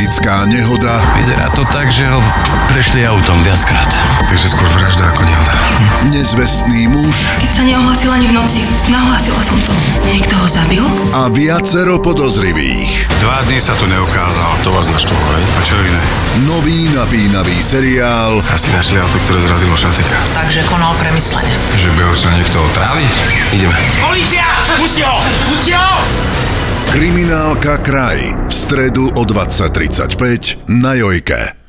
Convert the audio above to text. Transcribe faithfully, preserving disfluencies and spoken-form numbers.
tragická nehoda. Vyzerá to tak, že ho prešli autom viackrát. Takže skôr vražda ako nehoda. Nezvestný muž. Keď sa neohlásil ani v noci. Nahlásila som to. Niekto ho zabil? A viacero podozrivých. Dva dny sa tu neukázal. To vás naštvalo, hej? A čo iné? Nový napínavý seriál. Asi našli auto, ktoré zrazilo šatika. Takže konal premyslene. Že by ho sa niekto otrávi? Ideme. Polícia! Pusti ho! Pusti ho! Kriminálka Kraj v stredu o dvadsať tridsaťpäť na Jojke.